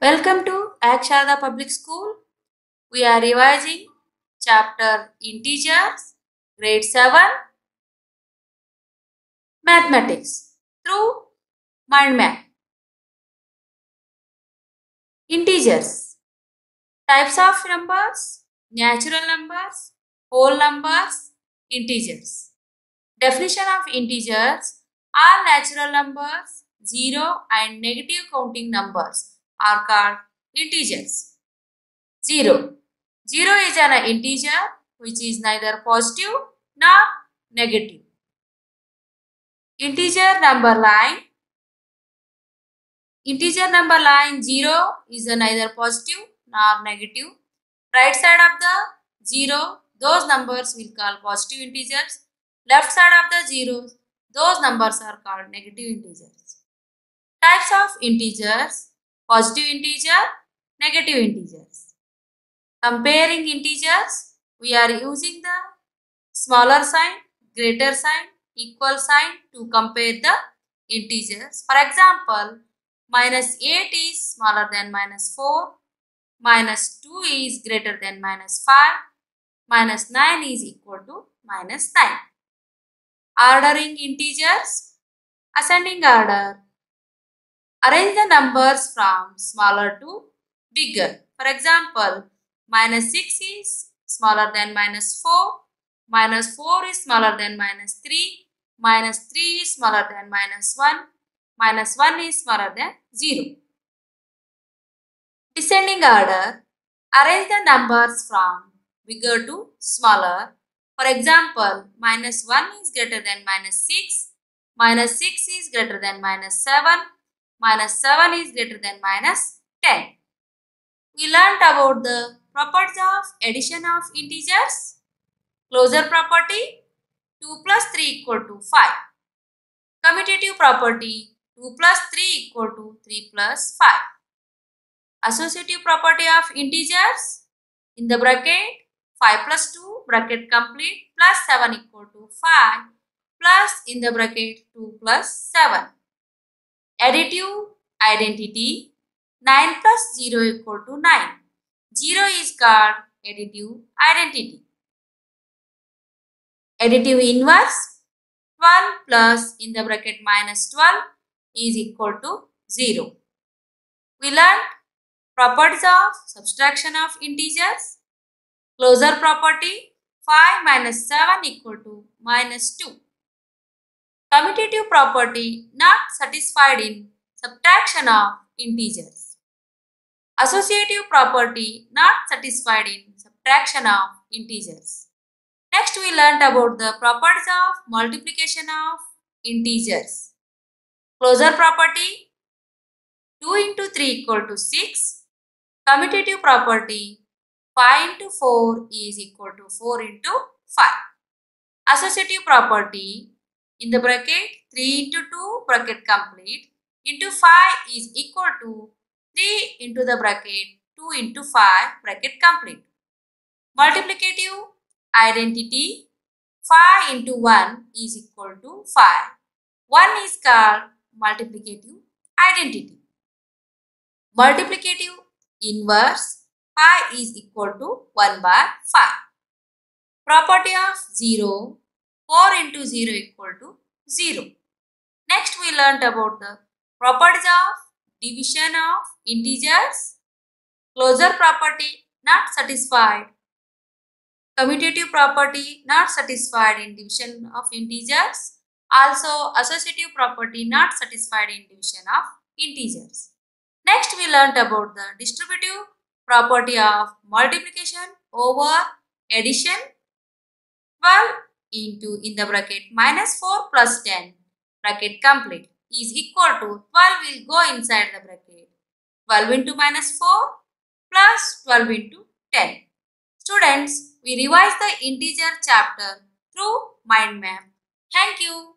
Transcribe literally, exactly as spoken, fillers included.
Welcome to Aksharada Public School. We are revising chapter Integers, grade seven, Mathematics through Mind Map. Integers. Types of numbers, natural numbers, whole numbers, integers. Definition of integers. All natural numbers, zero and negative counting numbers are called integers. Zero. Zero is an integer which is neither positive nor negative. Integer number line. Integer number line zero is neither positive nor negative. Right side of the zero, those numbers will call positive integers. Left side of the zeros, those numbers are called negative integers. Types of integers: positive integer, negative integers. Comparing integers, we are using the smaller sign, greater sign, equal sign to compare the integers. For example, minus eight is smaller than minus four, minus two is greater than minus five, minus nine is equal to minus nine. Ordering integers, ascending order. Arrange the numbers from smaller to bigger. For example, minus six is smaller than minus four, minus four is smaller than minus three, minus three is smaller than minus one, minus one is smaller than zero. Descending order. Arrange the numbers from bigger to smaller. For example, minus one is greater than minus six, minus six is greater than minus seven, minus seven is greater than minus ten. We learnt about the properties of addition of integers. Closure property, two plus three equal to five. Commutative property, two plus three equal to three plus five. Associative property of integers, in the bracket five plus two bracket complete plus seven equal to five plus in the bracket two plus seven. Additive identity, nine plus zero equal to nine. zero is called additive identity. Additive inverse, twelve plus in the bracket minus twelve is equal to zero. We learned properties of subtraction of integers. Closure property, five minus seven equal to minus two. Commutative property, not satisfied in subtraction of integers. Associative property, not satisfied in subtraction of integers. Next we learnt about the properties of multiplication of integers. Closure property, two into three equal to six. Commutative property, five into four is equal to four into five. Associative property, in the bracket three into two bracket complete into five is equal to three into the bracket two into five bracket complete. Multiplicative identity, five into one is equal to five. one is called multiplicative identity. Multiplicative inverse, five is equal to one by five. Property of zero, four into zero equal to zero. Next we learnt about the properties of division of integers. Closure property, not satisfied. Commutative property, not satisfied in division of integers. Also associative property, not satisfied in division of integers. Next we learnt about the distributive property of multiplication over addition. twelve into in the bracket minus four plus ten bracket complete is equal to twelve will go inside the bracket. twelve into minus four plus twelve into ten. Students, we revise the integer chapter through mind map. Thank you.